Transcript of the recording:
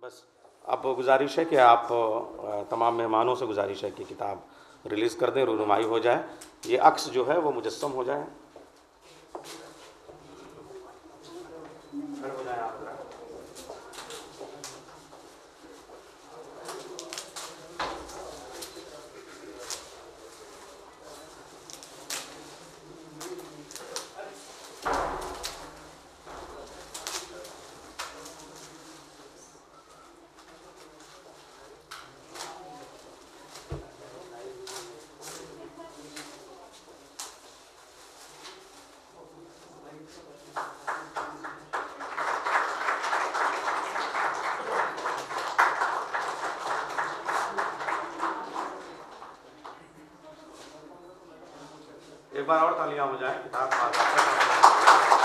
बस अब गुजारिश है कि आप तमाम मेहमानों से गुजारिश है कि किताब रिलीज़ कर दें, रूनुमाई हो जाए, ये अक्स जो है वो मुजस्सम हो जाए। खड़े हो जाए आप जरा। एक बार और तालियां हो जाए किताब